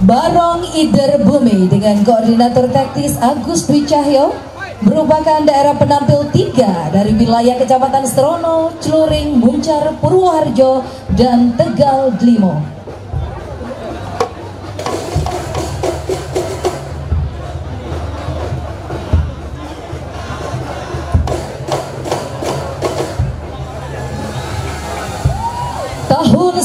Barong Ider Bumi dengan koordinator taktis Agus Dwi Cahyo merupakan daerah penampil 3 dari wilayah Kecamatan Strono, Celuring, Muncar, Purwoharjo, dan Tegal Glimo. Tahun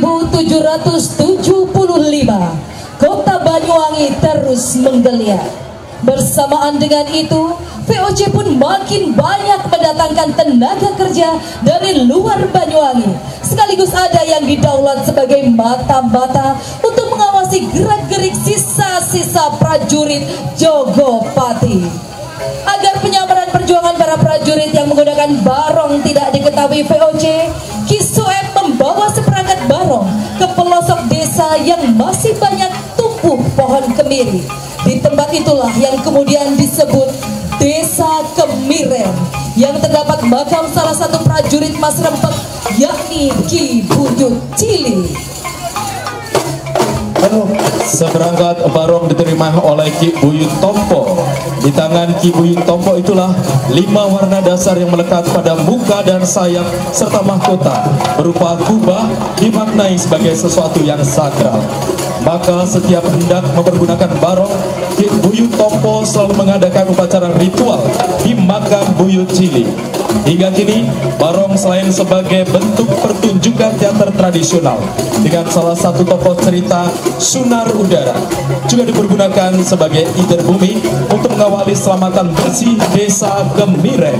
1775, Kota Banyuwangi terus menggeliat. Bersamaan dengan itu, VOC pun makin banyak mendatangkan tenaga kerja dari luar Banyuwangi. Sekaligus ada yang didaulat sebagai mata-mata untuk mengawasi gerak-gerik sisa-sisa prajurit Jogopati. Agar penyamaran perjuangan para prajurit yang menggunakan barong tidak diketahui VOC, Ki Soeb membawa seperangkat barong ke pelosok desa yang masih banyak tumbuh pohon kemiri. Di tempat itulah yang kemudian disebut Desa Kemiren, yang terdapat makam salah satu prajurit Mas Rempek, yakni Ki Buyut Cili. Seperangkat barong diterima oleh Ki Buyut Tompo. Di tangan Ki Buyut Tompo itulah 5 warna dasar yang melekat pada muka dan sayap serta mahkota berupa kubah dimaknai sebagai sesuatu yang sakral. Maka setiap hendak mempergunakan barong, Ki Buyut Tompo selalu mengadakan upacara ritual di makam Buyut Cili. Hingga kini, barong selain sebagai bentuk pertunjukan teater tradisional dengan salah satu tokoh cerita Sunar Udara, juga dipergunakan sebagai Ider Bumi untuk mengawali selamatan bersih Desa Kemiren.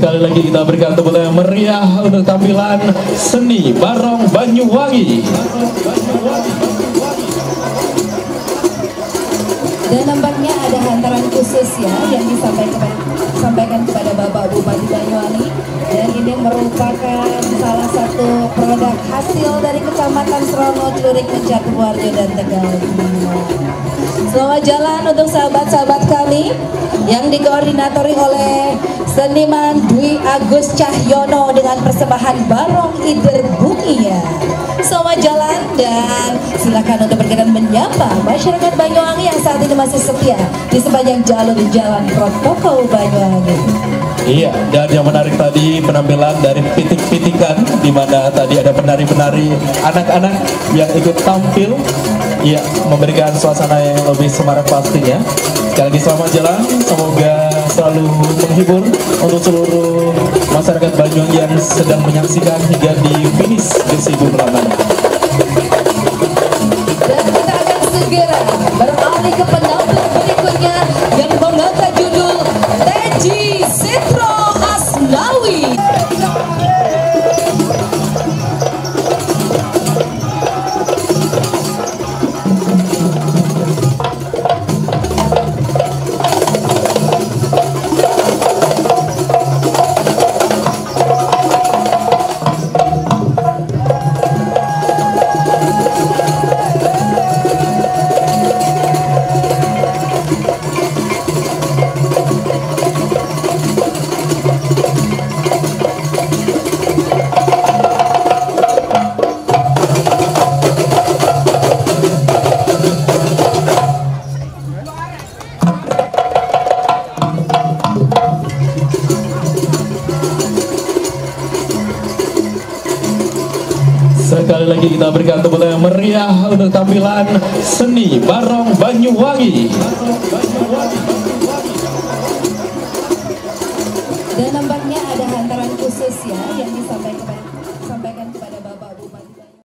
Sekali lagi kita berikan tepuk tangan meriah untuk tampilan seni Barong Banyuwangi. Dan nampaknya ada hantaran khusus ya yang disampaikan kepada Bapak Bupati Banyuwangi, dan ini merupakan salah satu produk hasil dari Kecamatan Serono, Celurik, Catuwarjo dan Tegal. Selamat jalan untuk sahabat-sahabat kami yang dikoordinatori oleh seniman Dwi Agus Cahyono dengan persembahan Barong Ider Bumia. Selamat jalan dan silakan untuk berkenan menyapa masyarakat Banyuwangi yang saat ini masih setia di sepanjang jalur jalan protokol Banyuwangi. Iya, dan yang menarik tadi penampilan dari pitik-pitikan, di mana tadi ada penari-penari anak-anak yang ikut tampil, ya, memberikan suasana yang lebih semarak pastinya. Sekali lagi selamat jalan, semoga selalu menghibur untuk seluruh masyarakat Banyuwangi yang sedang menyaksikan hingga di finish Gesi Bundaran. Dan kita akan segera beralih ke penampil berikutnya yang mengangkat judul Teji Setro Asnawi. Sekali lagi kita berikan tepuk tangan meriah untuk tampilan seni Barong Banyuwangi. Dan nampaknya ada hantaran khusus ya yang disampaikan